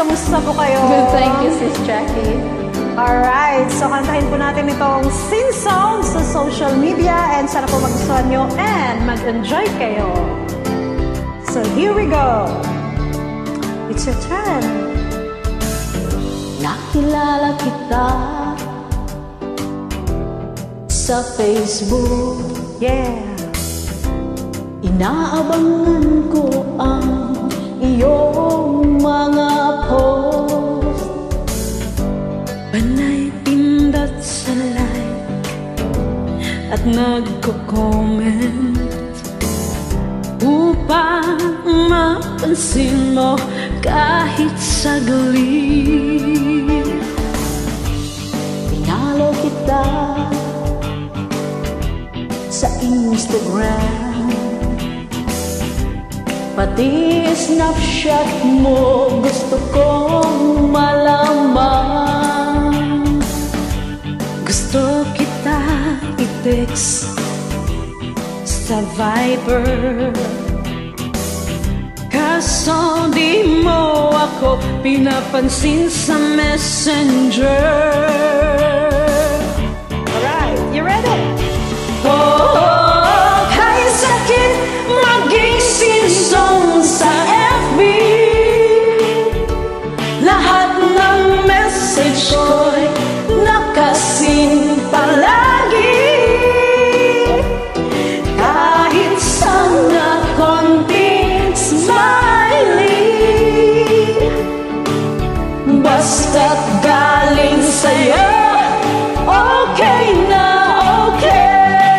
kamusta po kayo? Good, thank you, Sis Jackie. Alright, so kantahin po natin itong Seenzoned sa social media and sana po magustuhan nyo and mag-enjoy kayo. So here we go. It's your turn. Nakilala kita sa Facebook. Yeah. Inaabangan ko ang iyong mga post. Panay pindot sa like at nagko-comment upang mapansin mo kahit saglit. Pinalo kita sa Instagram, pati snapshot mo gusto kong malaman. Gusto kita i-text sa Viber, kaso di mo ako pinapansin sa Messenger. Alright, you ready? Oh, kay sakit maging seenzoned sa FB. Lahat ng message ko'y nakasin palagi. Kahit sana konting smiley, basta't galing sa'yo, okay na okay.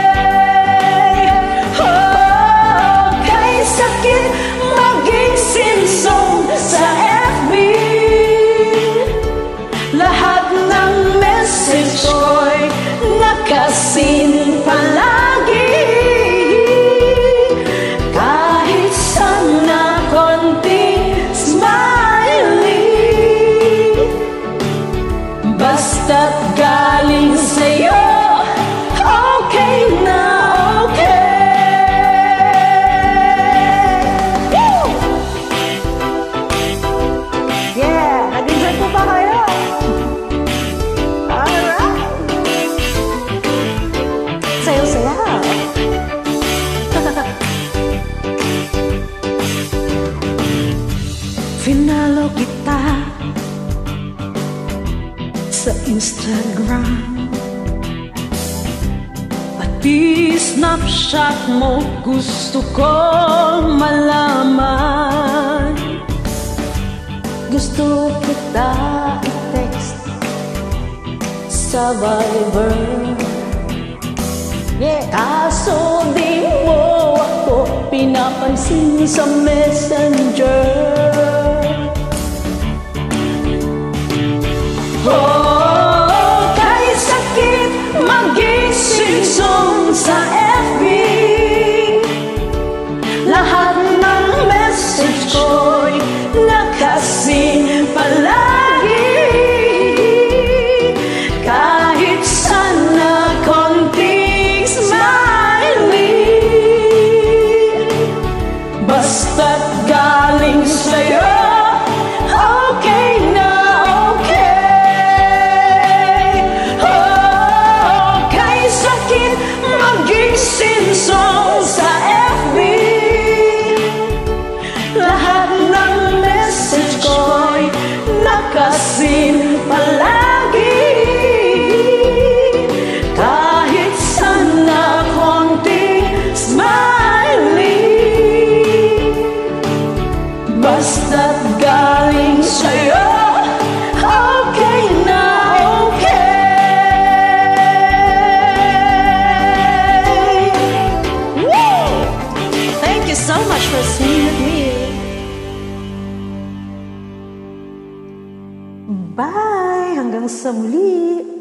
Nakasin palagi, kahit sana konting smiley, basta't galing sa'yo, okay na okay. Woo! Yeah, nag-enjoy po ba kayo? Sayo-saya. Finalo kita sa Instagram, pati snapshot mo gusto kong malaman. Gusto kita i-text sa Viber, yeah. Kaso di mo ako pinapansin sa Messenger. Oh, kahit sakit maging seenzoned sa FB. Lahat ng message ko'y nakasin palagi. Kahit sana konting basta't galing sa'yo, okay na okay. Oh, kay sakit maging seenzoned sa FB. Lahat ng message ko'y nakasin palagi. Kahit sana konting basta't galing sa'yo, okay na okay. Woo! Thank you so much for singing with me. Bye! Hanggang sa muli.